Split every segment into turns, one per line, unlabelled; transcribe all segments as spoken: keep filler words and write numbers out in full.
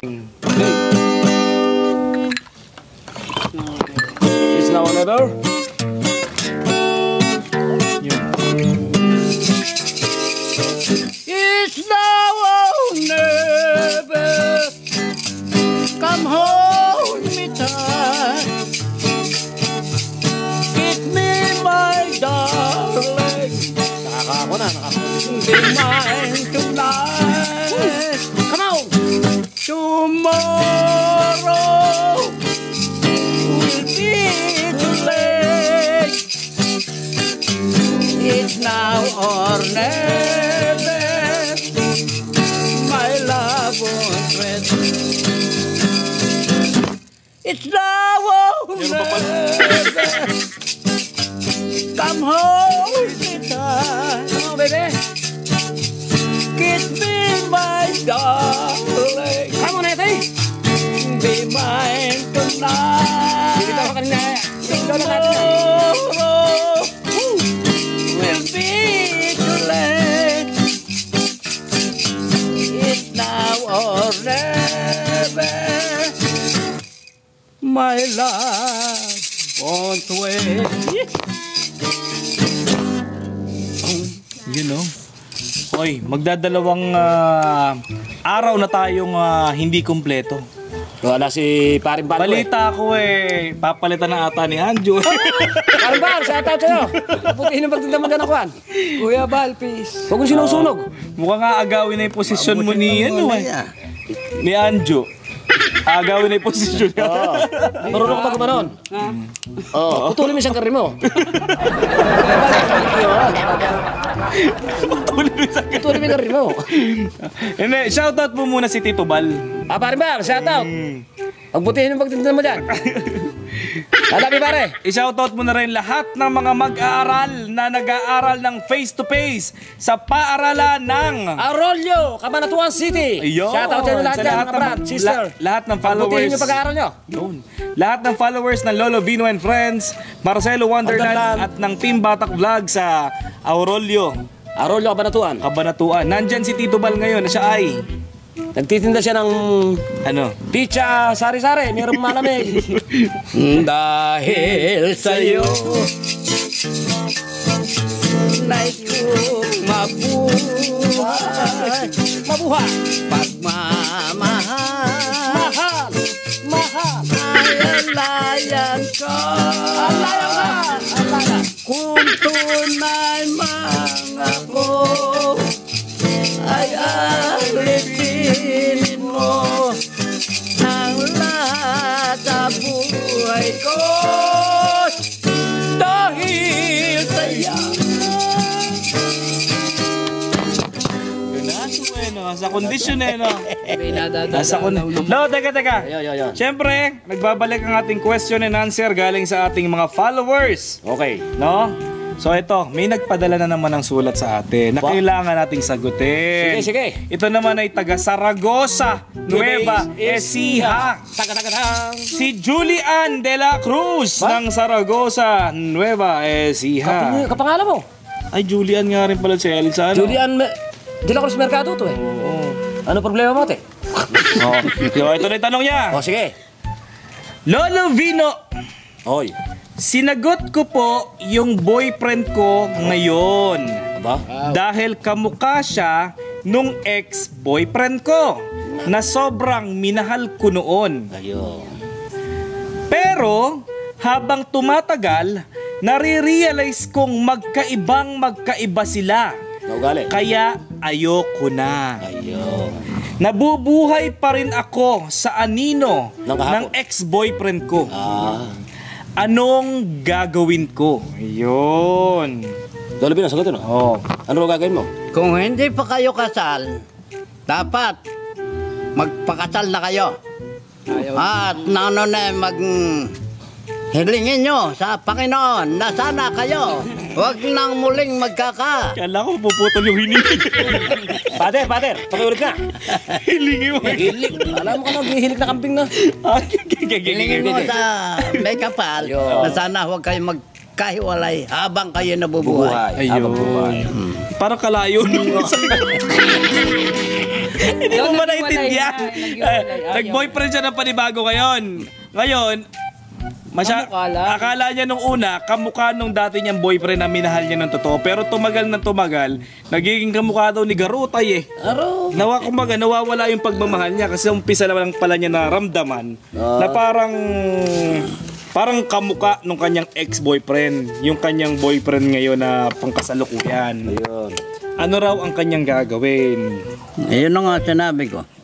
It's now or never.
It's now or never. Come hold me tight. Give me my darling.
Nakakako na, nakakako.
Be mine tonight. Come on. Tomorrow will be too late. It's now or never. My love won't rest. It's now or never. Come hold me tight.
Come on, baby.
Kiss me, my darling.
Come on, Ete.
Be mine tonight.
Dito ako kanina. Dito na natin.
Tomorrow will be too late. It's now or never. My love won't wait.
You know? Oy, magdadalawang ah, araw na tayong ah, hindi kumpleto.
Wala si Paring Bal.
Balita ko eh, papalitan na ata ni Anjo.
Paring Bal, shout out sa'yo. Putihin ang pagtindaman ka na kuhan.
Kuya Bal, peace.
Huwag kong sinusunog.
Mukhang nga agawin na yung posisyon mo ni, ano eh, ni Anjo. Agawin na yung posisyon niya.
Oo. Marunong ka ba gumanon? Oo. Putulin mo siyang karin mo. Putulin mo yung karin mo.
Hindi, shoutout mo muna si Tito Bal.
Ah, Paring Bal, shout out. Pagbutihin ang pagtindaman mo dyan. Halabi, pare.
I-shoutout mo na rin lahat ng mga mag-aaral na nag-aaral ng face-to-face sa paaralan ng
Arroyo, Cabanatuan City.
Ayun.
Shout out sa inyo lahat
Sa
dyan,
lahat
mga
ng-
brad, sister.
la- lahat ng
Pagbutihin
followers.
yung pag-aaral nyo.
Yun. Lahat ng followers ng Lolo Vino and Friends, Marcelo Wonderland
Wonderland.
at ng Team Batak Vlog sa Aurelio,
Arroyo, Cabanatuan.
Kabanatuan. Nandyan si Tito Bal ngayon na siya ay,
Nagtitinda siya ng
ano?
pizza, sari-sari, mayroong malamig.
Dahil sa'yo nais kong mabuhay.
Mabuhay.
Pagmamahal.
Mahal. Mahal.
Ay alayan ka.
Alayan ka. Alayan.
Kung tunay mangako ay alipin mo ang lahat sa buhay ko dahil sa'yo.
Yun na, bueno, sa kondisyon eh, no? Nasa
Nasa
kondisyon. No, teka, teka.
Yo, yo, yo.
Siyempre, nagbabalik ang ating question and answer galing sa ating mga followers.
Okay.
No? So ito, may nagpadala na naman ng sulat sa atin na
Ba?
kailangan nating sagutin.
Sige, sige.
Ito naman ay taga Saragossa, Nueva Ecija.
Taga-taga-tang.
Si Julian de la Cruz
Ba?
ng Saragossa, Nueva Ecija.
Kapangalan mo?
Ay, Julian nga rin pala si Elsa. Ano?
Julian Me- De La Cruz Mercado to eh.
Oo.
Ano problema mo, te?
Oh, yo, ito na yung tanong niya.
O, sige.
Lolo Vino,
Oy.
sinagot ko po yung boyfriend ko ngayon.
Aba?
Dahil kamukha siya nung ex-boyfriend ko na sobrang minahal ko noon.
Ayun.
Pero habang tumatagal, nare-realize kong magkaibang magkaiba sila.
Naugali.
Kaya ayoko na.
Ayun.
Nabubuhay pa rin ako sa anino
Ng kahapon.
ng ex-boyfriend ko.
Ah.
Anong gagawin ko? Ayun.
Lolo Bino, sagutin mo.
Oh.
Ano ba gagawin mo?
Kung hindi pa kayo kasal, dapat magpakasal na kayo. At naano na mag hilingin nyo sa Panginoon na sana kayo huwag nang muling magkaka.
Kala ko puputol yung hiling.
Pater, pater, pakiulit nga.
Hilingi mo.
Hilik. Alam mo ka na, hilik na kambing na.
Hilingin mo sa may kapal
Yo.
na sana huwag kayo magkahiwalay habang kayo nabubuhay.
Ayun.
Ayun. Parang kalayo nung Hindi mo
Yung
ba
naghiwalay
naintindihan?
na, naghiwalay,
Eh,
ayaw.
Nag-boyfriend siya ng panibago ngayon. Ngayon, masya,
Kamukha lang.
akala niya nung una, kamukha nung dati niyang boyfriend na minahal niya ng totoo. Pero tumagal na tumagal, nagiging kamukha daw ni Garutay eh.
Aro.
Nawa, kumbaga, nawawala yung pagmamahal niya kasi umpisa lang pala niya naramdaman na parang parang kamukha nung kanyang ex-boyfriend, yung kanyang boyfriend ngayon na pangkasalukuyan.
Ayun.
Ano raw ang kanyang gagawin?
Ayun na nga sinabi ko.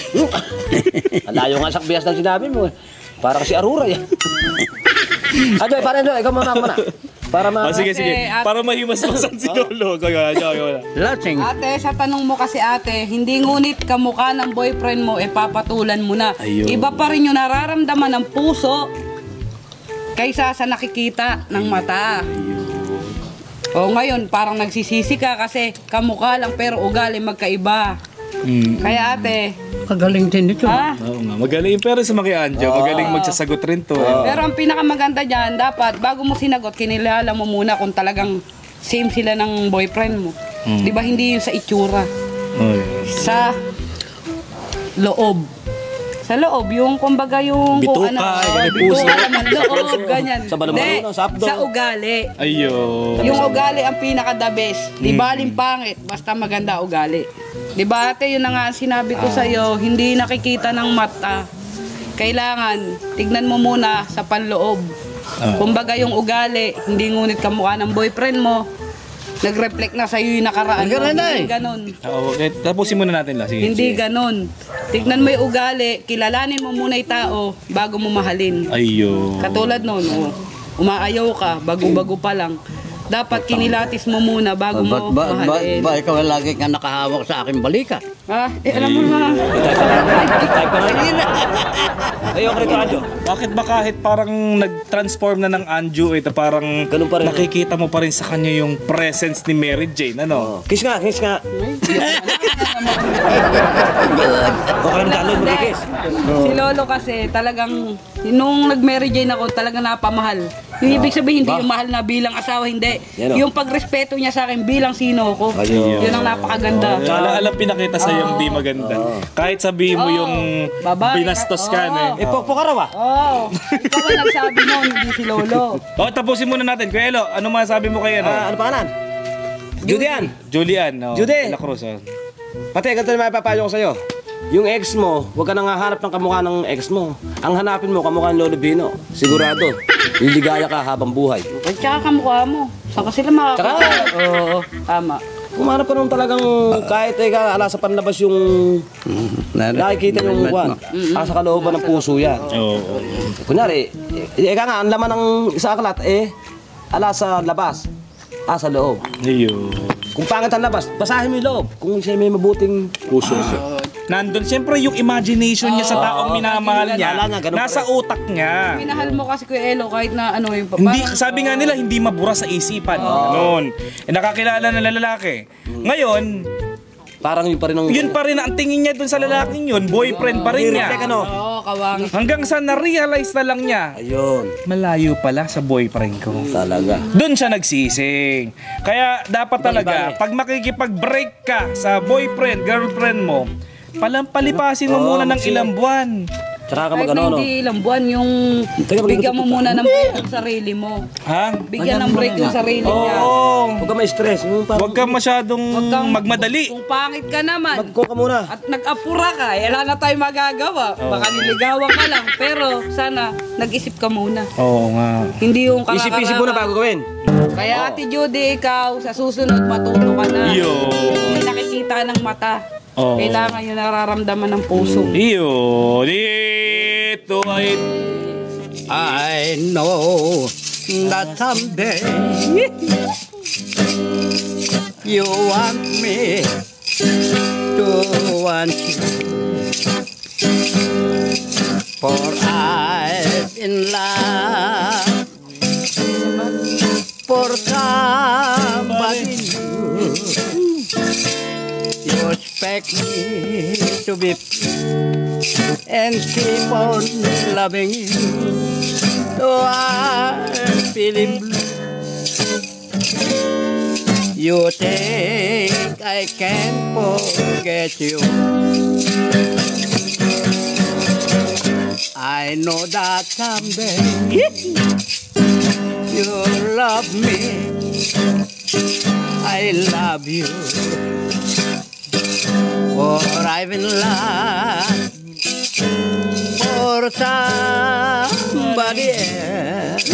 Alayo nga sa biyas ng sinabi mo. eh. Para kasi arura yan. Adoy, para Adoy, ikaw muna muna. Para ma...
Oh, sige, sige.
at-
Para mahimas-masan si Lolo. Kaya, kaya, kaya.
Lasing.
Ate, sa tanong mo kasi ate, hindi ngunit kamukha ng boyfriend mo, eh papatulan mo na.
Ayun.
Iba pa rin yung nararamdaman ng puso kaysa sa nakikita ng mata. O ngayon, parang nagsisisi ka kasi kamukha lang pero ugali magkaiba.
Mm.
Kaya ate,
Kagaling din ito.
ha?
Oo nga, magaling pero sa Makianjo, magaling magsasagot rin to. eh.
Pero ang pinakamaganda dyan, dapat bago mo sinagot, kinilala mo muna kung talagang same sila ng boyfriend mo. Di ba hindi yun sa itsura?
Oy.
Sa loob. Sa loob, yung kumbaga yung
Bituka,
kung ano,
yung
oh,
may puso.
bituka naman, loob, ganyan.
Sa balabalo,
Hindi,
sa abdo.
sa ugali.
Ayun.
Yung ugali ang pinaka-the best. Di baling pangit, basta maganda ugali. Di ba ate, yun na nga ang sinabi ko sa'yo, hindi nakikita ng mata. Kailangan, tignan mo muna sa panloob.
Ah.
Kumbaga yung ugali, hindi ngunit kamukha ng boyfriend mo, nag-reflect na sa'yo yung nakaraan mo.
Ganun na
Hindi
eh.
ganun.
Oo, okay. Tapusin muna natin lang. Sige.
Hindi ganon. Tignan mo yung ugali, kilalanin mo muna yung tao bago mo mahalin.
Ayun.
Katulad nun, oh, umaayaw ka, bago-bago pa lang. Dapat kinilatis mo muna bago
Ba,
mo
ba, ba,
mahalin.
ba, ikaw lagi ka nakahawak sa aking balikat?
Ah, eh, alam mo na.
Ayun, Rito Anjo.
Bakit ba kahit parang nag-transform na ng Anju, ito parang
Ganun pa rin.
nakikita mo pa rin sa kanya yung presence ni Mary Jane, ano?
Oh. Kiss nga, kiss nga. Okay na dalon,
Hindi.
mag-kiss.
Si Lolo kasi talagang, nung nag-Mary Jane ako, talagang napamahal. Yung ibig sabihin, hindi yung mahal na bilang asawa, hindi.
Yan o.
Yung pagrespeto niya sa akin bilang sino ko.
Ayun.
Yun ang napakaganda.
Ala, alam pinakita sa yung di maganda. Kahit sabihin mo
Oo.
yung
Babae.
binastos ka,
Oo.
eh.
Eh, pokpo ka raw ah.
Oo. Ikaw ang nagsabi noon, hindi si Lolo.
O, tapusin muna natin. Kuya Elo, ano masasabi mo kay ano?
Ah, ano pangalan? Julian.
Julian, no?
Judy.
La Cruz, oh.
Pati, ganito na mapapayo ko sa'yo. Yung ex mo, huwag ka nang hahanap ng kamukha ng ex mo. Ang hanapin mo, kamukha ng Lolo Bino. Sigurado, liligaya ka habang buhay.
At saka kamukha mo. Saan ka sila makakita?
Tsaka,
Oo. Tama.
kumanap ka nung talagang kahit eh, ala sa panlabas yung nakikita yung buwan. Asa kalooban ng puso yan.
Oo.
Kunyari, eh, eka nga, ang laman ng isa aklat, eh, ala sa labas, asa loob.
Ayun.
Kung pangit ang labas, basahin mo yung loob. Kung siya may mabuting puso.
Nandun, siyempre yung imagination niya sa taong minamahal niya,
Wala nga, ganun
nasa
pa rin.
utak niya.
Minahal mo kasi Kuya Elo kahit na ano yung
Hindi,
parang-
sabi nga nila, hindi mabura sa isipan. Ganun. Eh, nakakilala ng lalaki. Ngayon,
Parang yun pa rin ang...
yun pa rin ang tingin niya dun sa lalaking yun. Boyfriend pa rin niya.
Reflect, ano?
Oo, kawangis.
Hanggang sa na-realize na lang niya,
Ayun,
malayo pala sa boyfriend ko.
talaga.
Doon siya nagsising. Kaya dapat talaga,
Iba-iba eh.
pag makikipag-break ka sa boyfriend, girlfriend mo, palang palipasin mo
Oo,
muna ng
kasi-
ilang buwan.
Tsaka ka
Kahit
mag-ano,
na
no?
hindi ilang buwan, yung
Teka,
bigyan mo
mag-ikot
muna ng break yung sarili mo.
Ha?
Bigyan ng break yung sarili niya.
Oo.
Huwag ka ma-stress. Yung parang-
Huwag kang masyadong
Huwag kang-
magmadali.
Kung pangit ka naman,
Mag-go ka muna.
at nag-apura ka, eh, wala na tayo magagawa. Baka niligawan ka lang, pero sana nag-isip ka muna.
Oo nga.
Hindi yung kakakarama.
Isip-isip muna bago gawin.
Kaya Ate Judy, ikaw, sa susunod, matuto ka na.
Yo.
Hindi nakikita ng mata.
Oo.
Kailangan yung nararamdaman ng puso.
Iyo. Dito ay...
I know that someday you want me to want you. For I'm in love for somebody new. You expect me to be and keep on loving you. Though I'm feeling blue, You think I can forget you? I know that someday you'll love me. I love you. For I've been lost for somebody else.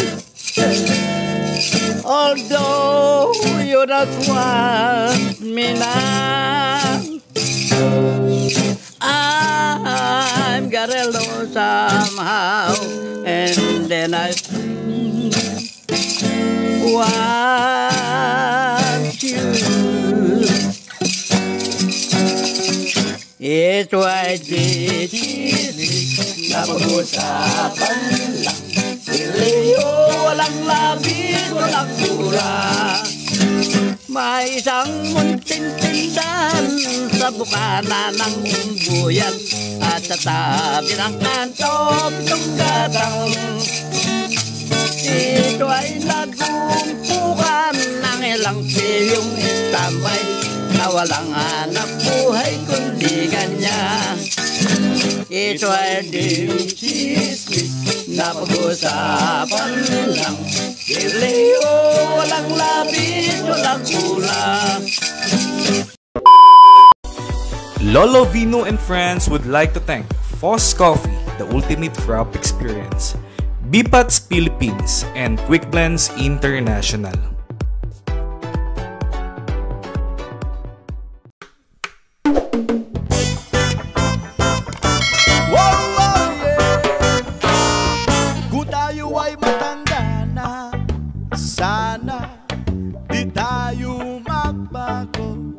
Although you don't want me now, I'm got alone somehow, and then I want you. It's why this is napag-usapan lang. Piliyo, walang labis, walang kulang. May isang munting tindahan sa bukana ng umbuyan at sa tabi ng kanto itong gatang. Ito ay nagumpukan ng ilang pilyong istambay na walang hanap buhay kundi ganyan. Ito ay disismis na pag-usapan lang. Piliyo, walang labis, walang kulang.
Lolo Vino and friends would like to thank Foss Coffee, the ultimate frap experience, Bipats Philippines, and Quick Blends International.
Wow, wow, yeah. Kung tayo ay matanda na, sana di tayo magbago.